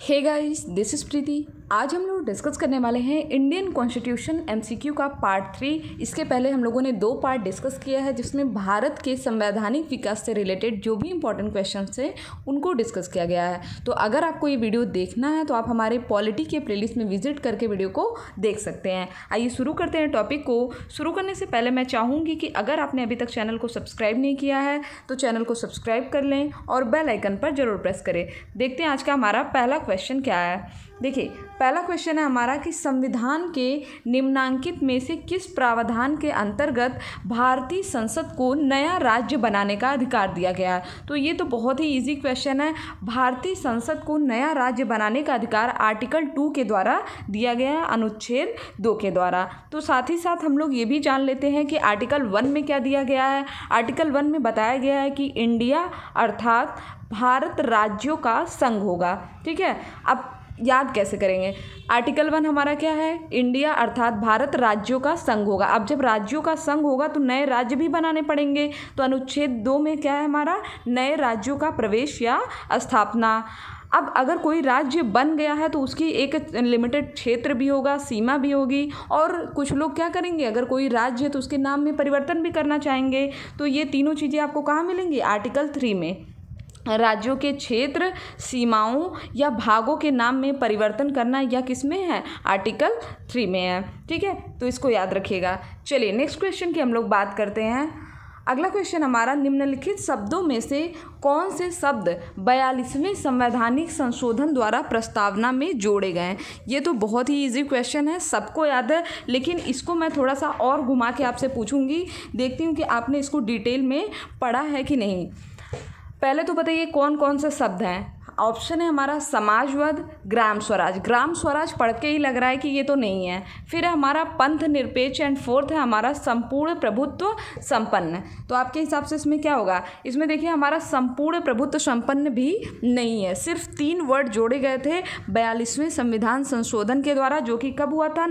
Hey guys, this is Preeti. आज हम लोग डिस्कस करने वाले हैं इंडियन कॉन्स्टिट्यूशन एमसीक्यू का पार्ट 3। इसके पहले हम लोगों ने 2 पार्ट डिस्कस किया है जिसमें भारत के संवैधानिक विकास से रिलेटेड जो भी इंपॉर्टेंट क्वेश्चन थे उनको डिस्कस किया गया है। तो अगर आपको ये वीडियो देखना है तो आप हमारे पॉलिटी के प्लेलिस्ट में विजिट करके वीडियो को देख सकते हैं। आइए शुरू करते हैं टॉपिक को। शुरू करने से पहले मैं चाहूँगी कि अगर आपने अभी तक चैनल को सब्सक्राइब नहीं किया है तो चैनल को सब्सक्राइब कर लें और बेल आइकन पर जरूर प्रेस करें। देखते हैं आज का हमारा पहला क्वेश्चन क्या है। देखिए, पहला क्वेश्चन है हमारा कि संविधान के निम्नांकित में से किस प्रावधान के अंतर्गत भारतीय संसद को नया राज्य बनाने का अधिकार दिया गया है। तो ये तो बहुत ही इजी क्वेश्चन है। भारतीय संसद को नया राज्य बनाने का अधिकार आर्टिकल 2 के द्वारा दिया गया है, अनुच्छेद 2 के द्वारा। तो साथ ही साथ हम लोग ये भी जान लेते हैं कि आर्टिकल 1 में क्या दिया गया है। आर्टिकल 1 में बताया गया है कि इंडिया अर्थात भारत राज्यों का संघ होगा। ठीक है, अब याद कैसे करेंगे। आर्टिकल 1 हमारा क्या है, इंडिया अर्थात भारत राज्यों का संघ होगा। अब जब राज्यों का संघ होगा तो नए राज्य भी बनाने पड़ेंगे। तो अनुच्छेद 2 में क्या है हमारा, नए राज्यों का प्रवेश या स्थापना। अब अगर कोई राज्य बन गया है तो उसकी एक लिमिटेड क्षेत्र भी होगा, सीमा भी होगी। और कुछ लोग क्या करेंगे, अगर कोई राज्य है तो उसके नाम में परिवर्तन भी करना चाहेंगे। तो ये तीनों चीज़ें आपको कहाँ मिलेंगी, आर्टिकल 3 में। राज्यों के क्षेत्र, सीमाओं या भागों के नाम में परिवर्तन करना या किस में है, आर्टिकल 3 में है। ठीक है, तो इसको याद रखिएगा। चलिए नेक्स्ट क्वेश्चन की हम लोग बात करते हैं। अगला क्वेश्चन हमारा, निम्नलिखित शब्दों में से कौन से शब्द 42वें संवैधानिक संशोधन द्वारा प्रस्तावना में जोड़े गए हैं। ये तो बहुत ही इजी क्वेश्चन है, सबको याद है, लेकिन इसको मैं थोड़ा सा और घुमा के आपसे पूछूंगी। देखती हूँ कि आपने इसको डिटेल में पढ़ा है कि नहीं। पहले तो बताइए कौन कौन से शब्द हैं। ऑप्शन है हमारा समाजवाद, ग्राम स्वराज। ग्राम स्वराज पढ़ के ही लग रहा है कि ये तो नहीं है। फिर है हमारा पंथ निरपेक्ष एंड फोर्थ है हमारा संपूर्ण प्रभुत्व संपन्न। तो आपके हिसाब से इसमें क्या होगा, इसमें देखिए हमारा संपूर्ण प्रभुत्व संपन्न भी नहीं है। सिर्फ 3 वर्ड जोड़े गए थे 42वें संविधान संशोधन के द्वारा, जो कि कब हुआ था,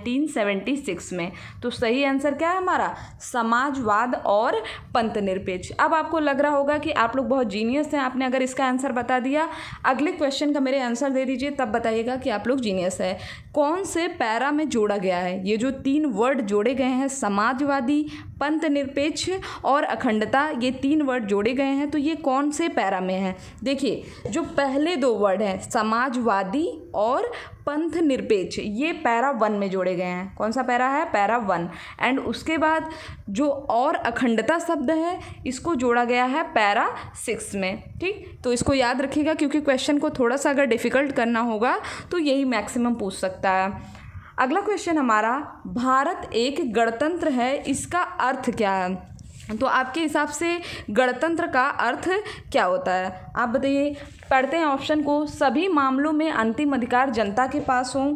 1976 में। तो सही आंसर क्या है हमारा, समाजवाद और पंथ निरपेक्ष। अब आपको लग रहा होगा कि आप लोग बहुत जीनियस हैं, आपने अगर इसका आंसर बता दिया। अगले क्वेश्चन का मेरे आंसर दे दीजिए, तब बताइएगा कि आप लोग जीनियस है। कौन से पैरा में जोड़ा गया है। ये जो 3 वर्ड जोड़े गए हैं, समाजवादी, पंथ निरपेक्ष और अखंडता, ये 3 वर्ड जोड़े गए हैं, तो ये कौन से पैरा में है। देखिए, जो पहले 2 वर्ड हैं समाजवादी और पंथ निरपेक्ष, ये पैरा 1 में जोड़े गए हैं। कौन सा पैरा है, पैरा 1। एंड उसके बाद जो और अखंडता शब्द है, इसको जोड़ा गया है पैरा 6 में। ठीक, तो इसको याद रखिएगा, क्योंकि क्वेश्चन को थोड़ा सा अगर डिफ़िकल्ट करना होगा तो यही मैक्सिमम पूछ सकता है। अगला क्वेश्चन हमारा, भारत एक गणतंत्र है, इसका अर्थ क्या है। तो आपके हिसाब से गणतंत्र का अर्थ क्या होता है, आप बताइए। पढ़ते हैं ऑप्शन को। सभी मामलों में अंतिम अधिकार जनता के पास हो,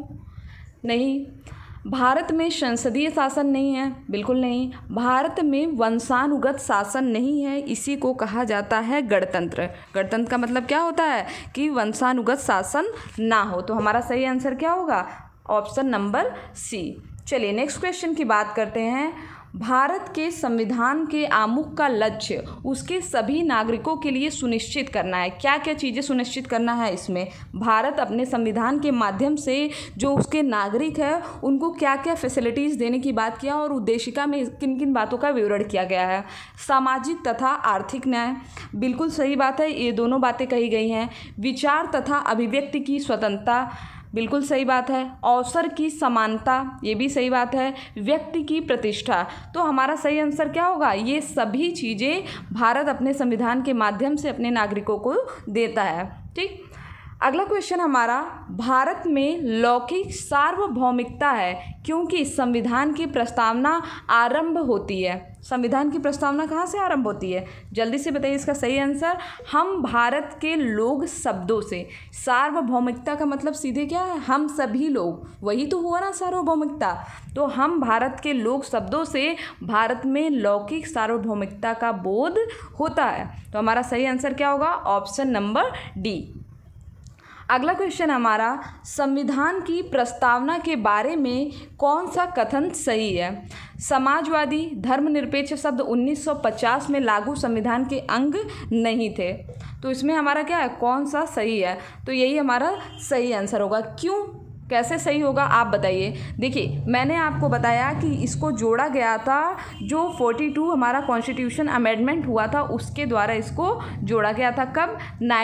नहीं। भारत में संसदीय शासन नहीं है, बिल्कुल नहीं। भारत में वंशानुगत शासन नहीं है, इसी को कहा जाता है गणतंत्र। गणतंत्र का मतलब क्या होता है कि वंशानुगत शासन ना हो। तो हमारा सही आंसर क्या होगा, ऑप्शन नंबर सी। चलिए नेक्स्ट क्वेश्चन की बात करते हैं। भारत के संविधान के आमुख का लक्ष्य उसके सभी नागरिकों के लिए सुनिश्चित करना है। क्या क्या चीज़ें सुनिश्चित करना है इसमें, भारत अपने संविधान के माध्यम से जो उसके नागरिक है उनको क्या क्या फैसिलिटीज़ देने की बात किया और उद्देशिका में किन किन बातों का विवरण किया गया है। सामाजिक तथा आर्थिक न्याय, बिल्कुल सही बात है, ये दोनों बातें कही गई हैं। विचार तथा अभिव्यक्ति की स्वतंत्रता, बिल्कुल सही बात है। अवसर की समानता, ये भी सही बात है। व्यक्ति की प्रतिष्ठा, तो हमारा सही आंसर क्या होगा, ये सभी चीज़ें भारत अपने संविधान के माध्यम से अपने नागरिकों को देता है। ठीक, अगला क्वेश्चन हमारा, भारत में लौकिक सार्वभौमिकता है क्योंकि संविधान की प्रस्तावना आरंभ होती है। संविधान की प्रस्तावना कहाँ से आरंभ होती है, जल्दी से बताइए इसका सही आंसर। हम भारत के लोग शब्दों से। सार्वभौमिकता का मतलब सीधे क्या है, हम सभी लोग, वही तो हुआ ना सार्वभौमिकता। तो हम भारत के लोग शब्दों से भारत में लौकिक सार्वभौमिकता का बोध होता है। तो हमारा सही आंसर क्या होगा, ऑप्शन नंबर डी। अगला क्वेश्चन हमारा, संविधान की प्रस्तावना के बारे में कौन सा कथन सही है? समाजवादी धर्मनिरपेक्ष शब्द 1950 में लागू संविधान के अंग नहीं थे। तो इसमें हमारा क्या है, कौन सा सही है? तो यही हमारा सही आंसर होगा। क्यों, कैसे सही होगा आप बताइए। देखिए, मैंने आपको बताया कि इसको जोड़ा गया था, जो 42 हमारा कॉन्स्टिट्यूशन अमेंडमेंट हुआ था उसके द्वारा इसको जोड़ा गया था। कब?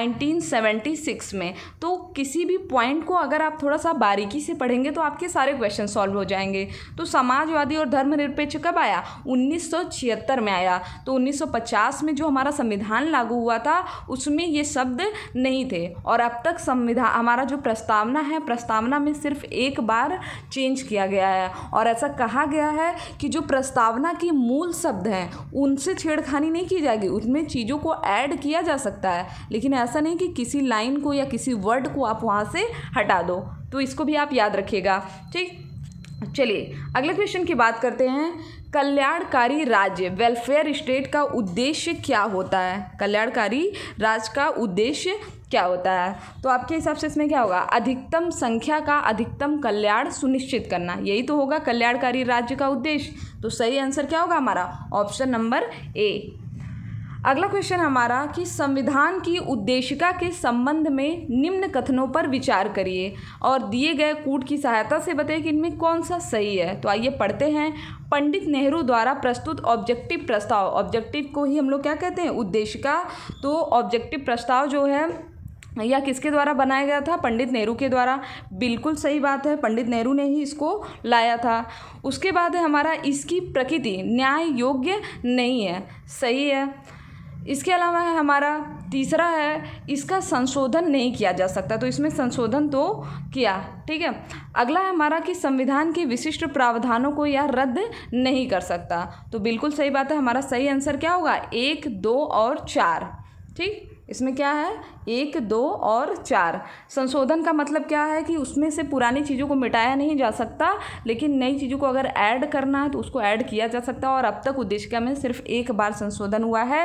1976 में। तो किसी भी पॉइंट को अगर आप थोड़ा सा बारीकी से पढ़ेंगे तो आपके सारे क्वेश्चन सॉल्व हो जाएंगे। तो समाजवादी और धर्मनिरपेक्ष कब आया? 1976 में आया। तो 1950 में जो हमारा संविधान लागू हुआ था उसमें ये शब्द नहीं थे। और अब तक संविधान हमारा जो प्रस्तावना है, प्रस्तावना में सिर्फ एक बार चेंज किया गया है। और ऐसा कहा गया है कि जो प्रस्तावना के मूल शब्द हैं उनसे छेड़खानी नहीं की जाएगी, उसमें चीज़ों को ऐड किया जा सकता है, लेकिन ऐसा नहीं कि किसी लाइन को या किसी वर्ड को आप वहाँ से हटा दो। तो इसको भी आप याद रखिएगा, ठीक। चलिए अगले क्वेश्चन की बात करते हैं। कल्याणकारी राज्य वेलफेयर स्टेट का उद्देश्य क्या होता है? कल्याणकारी राज्य का उद्देश्य क्या होता है? तो आपके हिसाब से इसमें क्या होगा? अधिकतम संख्या का अधिकतम कल्याण सुनिश्चित करना, यही तो होगा कल्याणकारी राज्य का उद्देश्य। तो सही आंसर क्या होगा हमारा? Option number A. अगला क्वेश्चन हमारा कि संविधान की उद्देशिका के संबंध में निम्न कथनों पर विचार करिए और दिए गए कूट की सहायता से बताइए कि इनमें कौन सा सही है। तो आइए पढ़ते हैं। पंडित नेहरू द्वारा प्रस्तुत ऑब्जेक्टिव प्रस्ताव, ऑब्जेक्टिव को ही हम लोग क्या कहते हैं? उद्देशिका। तो ऑब्जेक्टिव प्रस्ताव जो है या किसके द्वारा बनाया गया था? पंडित नेहरू के द्वारा। बिल्कुल सही बात है, पंडित नेहरू ने ही इसको लाया था। उसके बाद है हमारा, इसकी प्रकृति न्याय योग्य नहीं है, सही है। इसके अलावा है हमारा तीसरा है, इसका संशोधन नहीं किया जा सकता। तो इसमें संशोधन तो किया, ठीक है। अगला है हमारा कि संविधान के विशिष्ट प्रावधानों को यह रद्द नहीं कर सकता। तो बिल्कुल सही बात है, हमारा सही आंसर क्या होगा? 1, 2 और 4, ठीक। इसमें क्या है? 1, 2 और 4। संशोधन का मतलब क्या है कि उसमें से पुरानी चीज़ों को मिटाया नहीं जा सकता, लेकिन नई चीज़ों को अगर ऐड करना है तो उसको ऐड किया जा सकता है। और अब तक उद्देशिका में सिर्फ एक बार संशोधन हुआ है,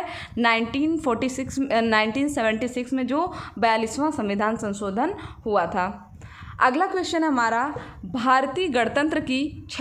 1976 में जो 42वां संविधान संशोधन हुआ था। अगला क्वेश्चन हमारा, भारतीय गणतंत्र की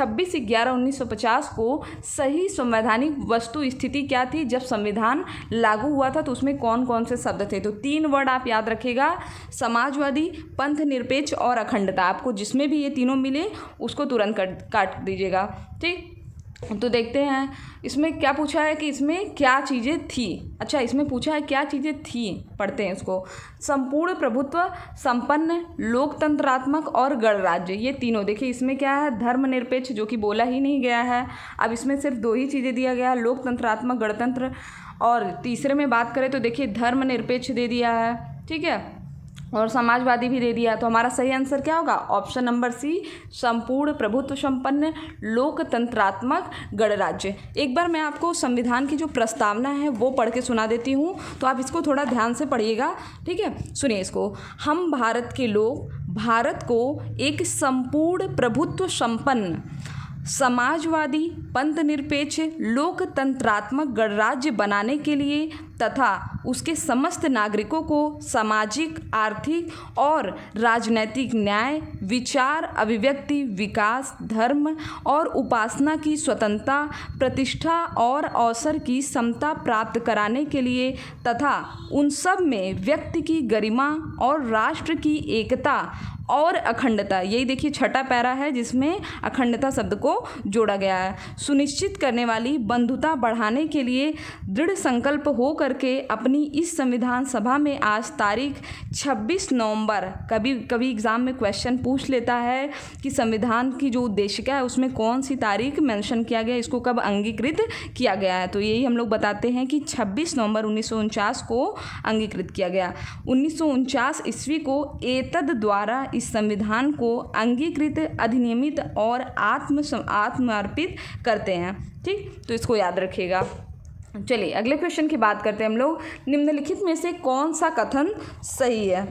26/11/1950 को सही संवैधानिक वस्तु स्थिति क्या थी जब संविधान लागू हुआ था? तो उसमें कौन कौन से शब्द थे? तो 3 वर्ड आप याद रखिएगा, समाजवादी, पंथ निरपेक्ष और अखंडता। आपको जिसमें भी ये तीनों मिले उसको तुरंत काट दीजिएगा, ठीक। तो देखते हैं इसमें क्या पूछा है कि इसमें क्या चीज़ें थी। अच्छा, इसमें पूछा है क्या चीज़ें थी, पढ़ते हैं इसको। संपूर्ण प्रभुत्व, संपन्न, लोकतंत्रात्मक और गणराज्य, ये तीनों। देखिए इसमें क्या है? धर्मनिरपेक्ष, जो कि बोला ही नहीं गया है। अब इसमें सिर्फ 2 ही चीज़ें दिया गया है, लोकतंत्रात्मक, गणतंत्र। और तीसरे में बात करें तो देखिए धर्मनिरपेक्ष दे दिया है, ठीक है, और समाजवादी भी दे दिया। तो हमारा सही आंसर क्या होगा? ऑप्शन नंबर सी, संपूर्ण प्रभुत्व संपन्न, लोकतंत्रात्मक, गणराज्य। एक बार मैं आपको संविधान की जो प्रस्तावना है वो पढ़ के सुना देती हूँ, तो आप इसको थोड़ा ध्यान से पढ़िएगा, ठीक है। सुनिए इसको। हम भारत के लोग भारत को एक संपूर्ण प्रभुत्व संपन्न, समाजवादी, पंथ निरपेक्ष, लोकतंत्रात्मक गणराज्य बनाने के लिए तथा उसके समस्त नागरिकों को सामाजिक, आर्थिक और राजनैतिक न्याय, विचार, अभिव्यक्ति, विकास, धर्म और उपासना की स्वतंत्रता, प्रतिष्ठा और अवसर की समता प्राप्त कराने के लिए तथा उन सब में व्यक्ति की गरिमा और राष्ट्र की एकता और अखंडता, यही देखिए छठा पैरा है जिसमें अखंडता शब्द को जोड़ा गया है, सुनिश्चित करने वाली बंधुता बढ़ाने के लिए दृढ़ संकल्प हो करके अपनी इस संविधान सभा में आज तारीख 26 नवंबर, कभी एग्ज़ाम में क्वेश्चन पूछ लेता है कि संविधान की जो उद्देशिका है उसमें कौन सी तारीख मेंशन किया गया, इसको कब अंगीकृत किया गया है। तो यही हम लोग बताते हैं कि 26 नवंबर 1949 को अंगीकृत किया गया। 1949 ईस्वी को एतद द्वारा इस संविधान को अंगीकृत, अधिनियमित और आत्मर्पित करते हैं, ठीक। तो इसको याद रखिएगा। चलिए अगले क्वेश्चन की बात करते हैं हम लोग। निम्नलिखित में से कौन सा कथन सही है?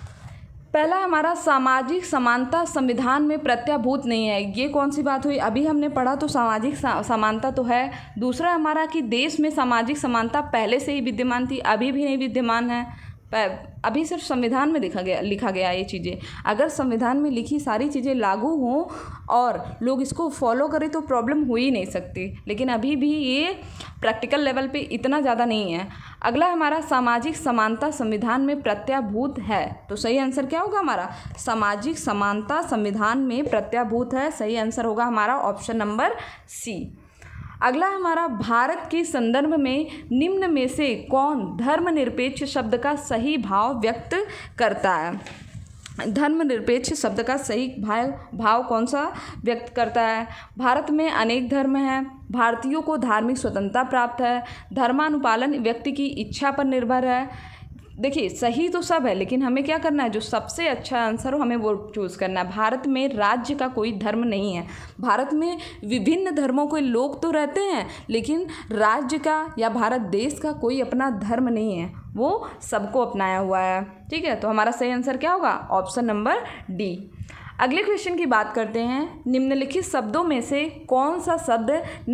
पहला हमारा, सामाजिक समानता संविधान में प्रत्याभूत नहीं है। ये कौन सी बात हुई? अभी हमने पढ़ा तो सामाजिक समानता तो है। दूसरा हमारा कि देश में सामाजिक समानता पहले से ही विद्यमान थी, अभी भी नहीं विद्यमान है, अभी सिर्फ संविधान में लिखा गया ये चीज़ें। अगर संविधान में लिखी सारी चीज़ें लागू हों और लोग इसको फॉलो करें तो प्रॉब्लम हो ही नहीं सकती, लेकिन अभी भी ये प्रैक्टिकल लेवल पे इतना ज़्यादा नहीं है। अगला हमारा सामाजिक समानता संविधान में प्रत्याभूत है, तो सही आंसर क्या होगा हमारा? सामाजिक समानता संविधान में प्रत्याभूत है, सही आंसर होगा हमारा ऑप्शन नंबर सी। अगला हमारा भारत के संदर्भ में निम्न में से कौन धर्मनिरपेक्ष शब्द का सही भाव व्यक्त करता है? धर्मनिरपेक्ष शब्द का सही भाव कौन सा व्यक्त करता है? भारत में अनेक धर्म हैं, भारतीयों को धार्मिक स्वतंत्रता प्राप्त है, धर्मानुपालन व्यक्ति की इच्छा पर निर्भर है। देखिए सही तो सब है, लेकिन हमें क्या करना है, जो सबसे अच्छा आंसर हो हमें वो चूज़ करना है। भारत में राज्य का कोई धर्म नहीं है। भारत में विभिन्न धर्मों के लोग तो रहते हैं, लेकिन राज्य का या भारत देश का कोई अपना धर्म नहीं है, वो सबको अपनाया हुआ है। ठीक है, तो हमारा सही आंसर क्या होगा? Option number D. अगले क्वेश्चन की बात करते हैं। निम्नलिखित शब्दों में से कौन सा शब्द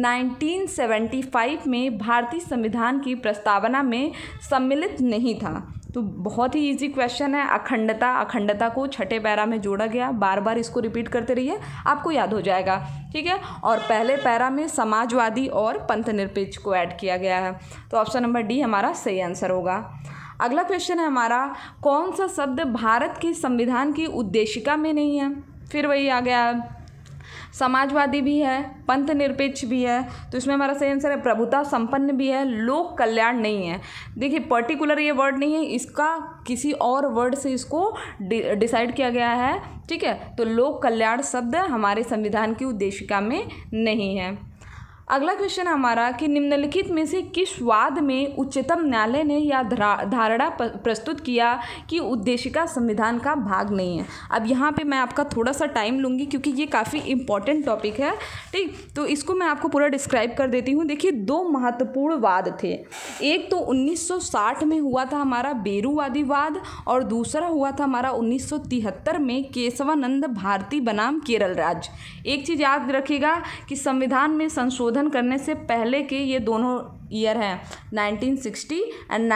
1975 में भारतीय संविधान की प्रस्तावना में सम्मिलित नहीं था? तो बहुत ही इजी क्वेश्चन है। अखंडता, अखंडता को छठे पैरा में जोड़ा गया, बार बार इसको रिपीट करते रहिए, आपको याद हो जाएगा। ठीक है, और पहले पैरा में समाजवादी और पंथनिरपेक्ष को ऐड किया गया है, तो ऑप्शन नंबर डी हमारा सही आंसर होगा। अगला क्वेश्चन है हमारा, कौन सा शब्द भारत के संविधान की उद्देशिका में नहीं है? फिर वही आ गया, समाजवादी भी है, पंथनिरपेक्ष भी है, तो इसमें हमारा सही आंसर है प्रभुता संपन्न भी है, लोक कल्याण नहीं है। देखिए पर्टिकुलर ये वर्ड नहीं है, इसका किसी और वर्ड से इसको डिसाइड किया गया है। ठीक है, तो लोक कल्याण शब्द हमारे संविधान की उद्देशिका में नहीं है। अगला क्वेश्चन हमारा कि निम्नलिखित में से किस वाद में उच्चतम न्यायालय ने यह धारणा प्रस्तुत किया कि उद्देशिका संविधान का भाग नहीं है? अब यहाँ पे मैं आपका थोड़ा सा टाइम लूँगी क्योंकि ये काफ़ी इंपॉर्टेंट टॉपिक है। ठीक, तो इसको मैं आपको पूरा डिस्क्राइब कर देती हूँ। देखिए दो महत्वपूर्ण वाद थे, एक तो 1960 में हुआ था हमारा बेरूवादी वाद, और दूसरा हुआ था हमारा 1973 में केशवानंद भारती बनाम केरल राज्य। एक चीज़ याद रखिएगा कि संविधान में संशोधन करने से पहले के ये दोनों ईयर हैं 1960 एंड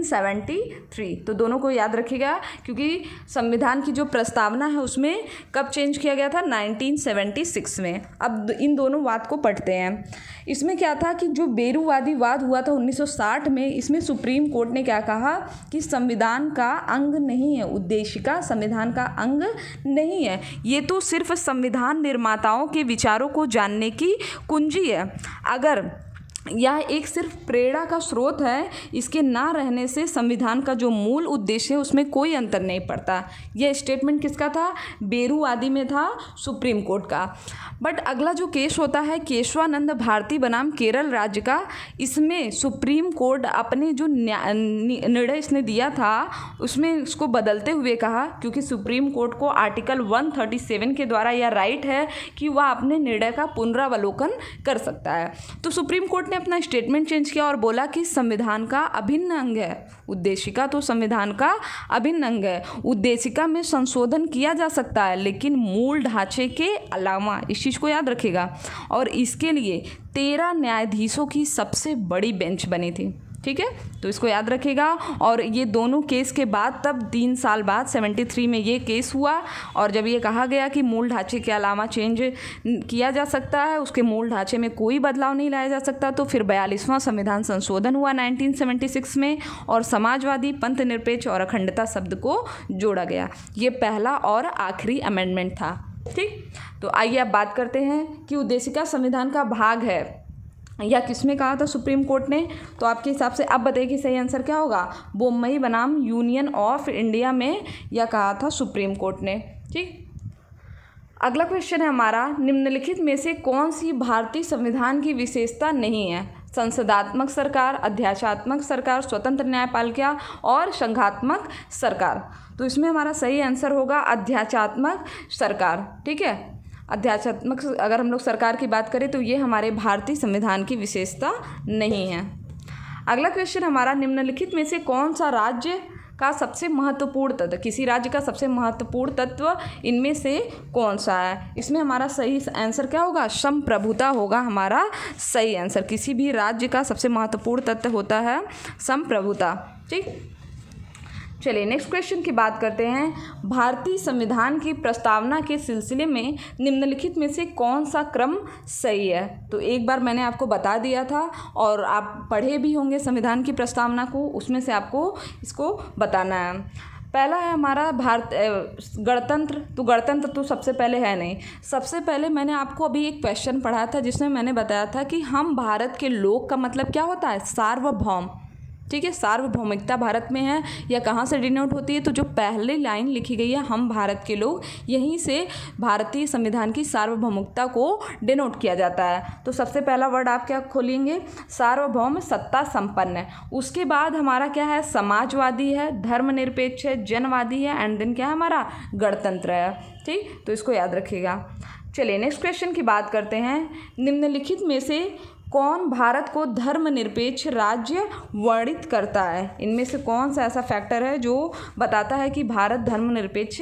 1973, तो दोनों को याद रखिएगा क्योंकि संविधान की जो प्रस्तावना है उसमें कब चेंज किया गया था? 1976 में। अब इन दोनों वाद को पढ़ते हैं। इसमें क्या था कि जो बेरूवादी वाद हुआ था 1960 में, इसमें सुप्रीम कोर्ट ने क्या कहा कि संविधान का अंग नहीं है, उद्देशिका संविधान का अंग नहीं है, ये तो सिर्फ संविधान निर्माताओं के विचारों को जानने की कुंजी है। अगर यह एक सिर्फ प्रेरणा का स्रोत है, इसके ना रहने से संविधान का जो मूल उद्देश्य है उसमें कोई अंतर नहीं पड़ता। यह स्टेटमेंट किसका था? बेरूवादी में था, सुप्रीम कोर्ट का। बट अगला जो केस होता है केशवानंद भारती बनाम केरल राज्य का, इसमें सुप्रीम कोर्ट अपने जो निर्णय इसने दिया था उसमें इसको बदलते हुए कहा, क्योंकि सुप्रीम कोर्ट को आर्टिकल 137 के द्वारा यह राइट है कि वह अपने निर्णय का पुनरावलोकन कर सकता है। तो सुप्रीम कोर्ट ने अपना स्टेटमेंट चेंज किया और बोला कि संविधान का अभिन्न अंग है उद्देशिका, तो संविधान का अभिन्न अंग है। उद्देशिका में संशोधन किया जा सकता है लेकिन मूल ढांचे के अलावा, इस चीज़ को याद रखिएगा। और इसके लिए 13 न्यायाधीशों की सबसे बड़ी बेंच बनी थी। ठीक है, तो इसको याद रखिएगा। और ये दोनों केस के बाद तब 3 साल बाद 73 में ये केस हुआ, और जब ये कहा गया कि मूल ढांचे के अलावा चेंज किया जा सकता है, उसके मूल ढांचे में कोई बदलाव नहीं लाया जा सकता, तो फिर 42वां संविधान संशोधन हुआ 1976 में, और समाजवादी, पंथनिरपेक्ष और अखंडता शब्द को जोड़ा गया। ये पहला और आखिरी अमेंडमेंट था। ठीक, तो आइए अब बात करते हैं कि उद्देशिका संविधान का भाग है या किसमें कहा था सुप्रीम कोर्ट ने। तो आपके हिसाब से अब बताइए कि सही आंसर क्या होगा? बोम्मई बनाम यूनियन ऑफ इंडिया में यह कहा था सुप्रीम कोर्ट ने। ठीक, अगला क्वेश्चन है हमारा, निम्नलिखित में से कौन सी भारतीय संविधान की विशेषता नहीं है? संसदात्मक सरकार, अध्यादेशात्मक सरकार, स्वतंत्र न्यायपालिका और संघात्मक सरकार। तो इसमें हमारा सही आंसर होगा अध्यादेशात्मक सरकार। ठीक है, अध्यादेशात्मक अगर हम लोग सरकार की बात करें तो ये हमारे भारतीय संविधान की विशेषता नहीं है। अगला क्वेश्चन हमारा, निम्नलिखित में से कौन सा राज्य का सबसे महत्वपूर्ण तत्व, किसी राज्य का सबसे महत्वपूर्ण तत्व इनमें से कौन सा है? इसमें हमारा सही आंसर क्या होगा? संप्रभुता होगा हमारा सही आंसर। किसी भी राज्य का सबसे महत्वपूर्ण तत्व होता है संप्रभुता। ठीक, चलिए नेक्स्ट क्वेश्चन की बात करते हैं। भारतीय संविधान की प्रस्तावना के सिलसिले में निम्नलिखित में से कौन सा क्रम सही है? तो एक बार मैंने आपको बता दिया था और आप पढ़े भी होंगे संविधान की प्रस्तावना को, उसमें से आपको इसको बताना है। पहला है हमारा गणतंत्र। तो गणतंत्र तो सबसे पहले है नहीं। सबसे पहले मैंने आपको अभी एक क्वेश्चन पढ़ा था जिसमें मैंने बताया था कि हम भारत के लोग का मतलब क्या होता है? सार्वभौम। ठीक है, सार्वभौमिकता भारत में है। यह कहाँ से डिनोट होती है? तो जो पहली लाइन लिखी गई है हम भारत के लोग, यहीं से भारतीय संविधान की सार्वभौमिकता को डिनोट किया जाता है। तो सबसे पहला वर्ड आप क्या खोलेंगे? सार्वभौम, सत्ता संपन्न। उसके बाद हमारा क्या है? समाजवादी है, धर्मनिरपेक्ष है, जनवादी है, एंड देन क्या है हमारा? गणतंत्र है। ठीक, तो इसको याद रखिएगा। चलिए नेक्स्ट क्वेश्चन की बात करते हैं। निम्नलिखित में से कौन भारत को धर्मनिरपेक्ष राज्य वर्णित करता है? इनमें से कौन सा ऐसा फैक्टर है जो बताता है कि भारत धर्मनिरपेक्ष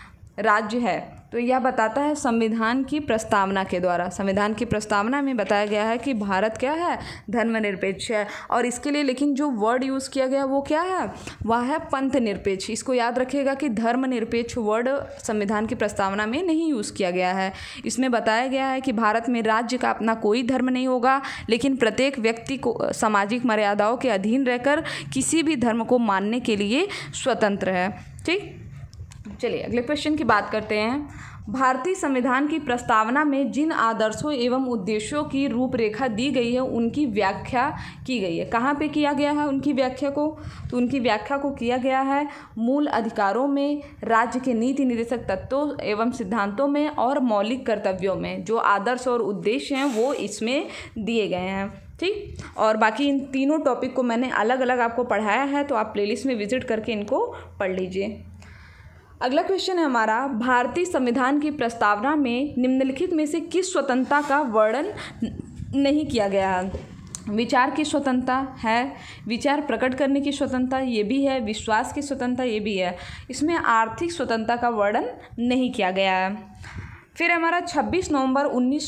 राज्य है? तो यह बताता है संविधान की प्रस्तावना के द्वारा। संविधान की प्रस्तावना में बताया गया है कि भारत क्या है? धर्मनिरपेक्ष है। और इसके लिए लेकिन जो वर्ड यूज़ किया गया वो क्या है? वह है पंथ निरपेक्ष। इसको याद रखिएगा कि धर्मनिरपेक्ष वर्ड संविधान की प्रस्तावना में नहीं यूज़ किया गया है। इसमें बताया गया है कि भारत में राज्य का अपना कोई धर्म नहीं होगा, लेकिन प्रत्येक व्यक्ति को सामाजिक मर्यादाओं के अधीन रहकर किसी भी धर्म को मानने के लिए स्वतंत्र है। ठीक, चलिए अगले क्वेश्चन की बात करते हैं। भारतीय संविधान की प्रस्तावना में जिन आदर्शों एवं उद्देश्यों की रूपरेखा दी गई है उनकी व्याख्या की गई है। कहाँ पे किया गया है उनकी व्याख्या को? तो उनकी व्याख्या को किया गया है मूल अधिकारों में, राज्य के नीति निर्देशक तत्वों एवं सिद्धांतों में और मौलिक कर्तव्यों में। जो आदर्श और उद्देश्य हैं वो इसमें दिए गए हैं। ठीक, और बाकी इन तीनों टॉपिक को मैंने अलग अलग आपको पढ़ाया है, तो आप प्लेलिस्ट में विजिट करके इनको पढ़ लीजिए। अगला क्वेश्चन है हमारा, भारतीय संविधान की प्रस्तावना में निम्नलिखित में से किस स्वतंत्रता का वर्णन नहीं किया गया है? विचार की स्वतंत्रता है, विचार प्रकट करने की स्वतंत्रता ये भी है, विश्वास की स्वतंत्रता ये भी है। इसमें आर्थिक स्वतंत्रता का वर्णन नहीं किया गया है। फिर हमारा 26 नवंबर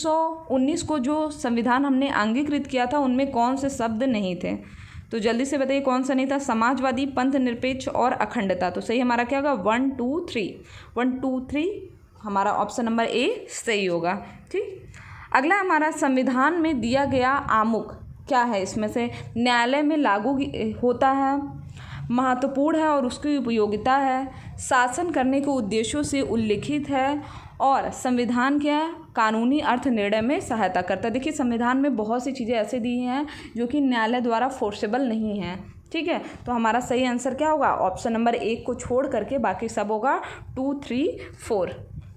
1919 को जो संविधान हमने अंगीकृत किया था उनमें कौन से शब्द नहीं थे? तो जल्दी से बताइए कौन सा नहीं था? समाजवादी, पंथ निरपेक्ष और अखंडता। तो सही हमारा क्या होगा? 1 2 3 1 2 3 हमारा ऑप्शन नंबर ए सही होगा। ठीक, अगला हमारा संविधान में दिया गया आमुख क्या है? इसमें से न्यायालय में लागू होता है, महत्वपूर्ण है और उसकी उपयोगिता है, शासन करने के उद्देश्यों से उल्लिखित है और संविधान क्या है? कानूनी अर्थ निर्णय में सहायता करता है। देखिए संविधान में बहुत सी चीज़ें ऐसे दी हैं जो कि न्यायालय द्वारा फोर्सेबल नहीं हैं। ठीक है, तो हमारा सही आंसर क्या होगा? ऑप्शन नंबर 1 को छोड़ करके बाकी सब होगा 2 3 4।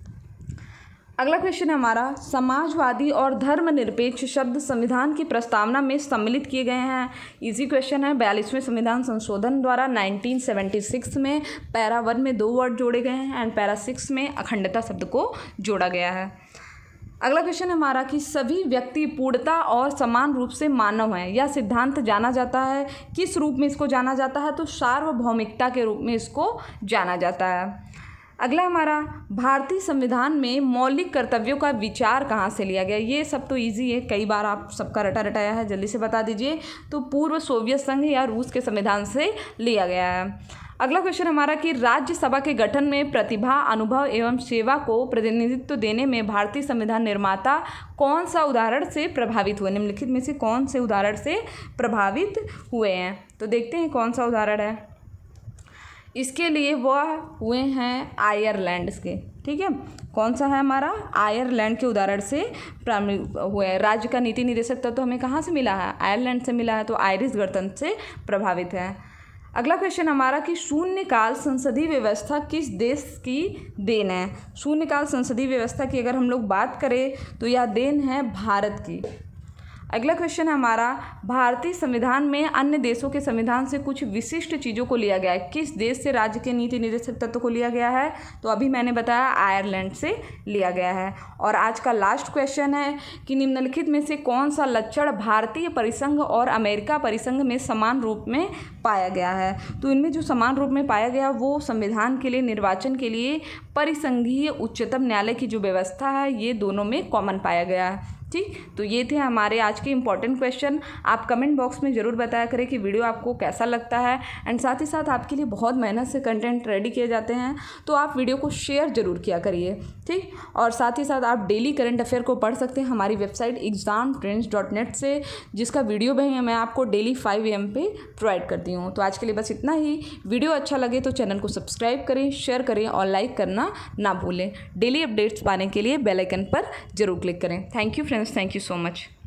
अगला क्वेश्चन है हमारा, समाजवादी और धर्मनिरपेक्ष शब्द संविधान की प्रस्तावना में सम्मिलित किए गए हैं। इजी क्वेश्चन है। 42वें संविधान संशोधन द्वारा 1976 में पैरा 1 में 2 वर्ड जोड़े गए हैं एंड पैरा 6 में अखंडता शब्द को जोड़ा गया है। अगला क्वेश्चन है हमारा कि सभी व्यक्ति पूर्णता और समान रूप से मानव हैं। यह सिद्धांत जाना जाता है, किस रूप में इसको जाना जाता है? तो सार्वभौमिकता के रूप में इसको जाना जाता है। अगला हमारा, भारतीय संविधान में मौलिक कर्तव्यों का विचार कहाँ से लिया गया? ये सब तो इजी है, कई बार आप सबका रटा रटाया है, जल्दी से बता दीजिए। तो पूर्व सोवियत संघ या रूस के संविधान से लिया गया है। अगला क्वेश्चन हमारा कि राज्यसभा के गठन में प्रतिभा, अनुभव एवं सेवा को प्रतिनिधित्व देने में भारतीय संविधान निर्माता कौन सा उदाहरण से प्रभावित हुए? निम्नलिखित में से कौन से उदाहरण से प्रभावित हुए हैं? तो देखते हैं कौन सा उदाहरण है। इसके लिए वह हुए हैं आयरलैंड के। ठीक है, कौन सा है हमारा? आयरलैंड के उदाहरण से हुए हैं। राज्य का नीति निर्देशक तत्व तो हमें कहाँ से मिला है? आयरलैंड से मिला है, तो आयरिश गणतंत्र से प्रभावित है। अगला क्वेश्चन हमारा कि शून्यकाल संसदीय व्यवस्था किस देश की देन है? शून्यकाल संसदीय व्यवस्था की अगर हम लोग बात करें तो यह देन है भारत की। अगला क्वेश्चन है हमारा, भारतीय संविधान में अन्य देशों के संविधान से कुछ विशिष्ट चीज़ों को लिया गया है। किस देश से राज्य के नीति निर्देशक तत्व को लिया गया है? तो अभी मैंने बताया आयरलैंड से लिया गया है। और आज का लास्ट क्वेश्चन है कि निम्नलिखित में से कौन सा लक्षण भारतीय परिसंघ और अमेरिका परिसंघ में समान रूप में पाया गया है? तो इनमें जो समान रूप में पाया गया वो संविधान के लिए, निर्वाचन के लिए परिसंघीय उच्चतम न्यायालय की जो व्यवस्था है ये दोनों में कॉमन पाया गया है। ठीक, तो ये थे हमारे आज के इम्पॉर्टेंट क्वेश्चन। आप कमेंट बॉक्स में ज़रूर बताया करें कि वीडियो आपको कैसा लगता है। एंड साथ ही साथ आपके लिए बहुत मेहनत से कंटेंट रेडी किए जाते हैं, तो आप वीडियो को शेयर ज़रूर किया करिए। ठीक, और साथ ही साथ आप डेली करंट अफेयर को पढ़ सकते हैं हमारी वेबसाइट examtrends.net से, जिसका वीडियो भी मैं आपको डेली 5 AM पे प्रोवाइड करती हूँ। तो आज के लिए बस इतना ही। वीडियो अच्छा लगे तो चैनल को सब्सक्राइब करें, शेयर करें और लाइक करना ना भूलें। डेली अपडेट्स पाने के लिए बेल आइकन पर जरूर क्लिक करें। Thank you friends, thank you so much.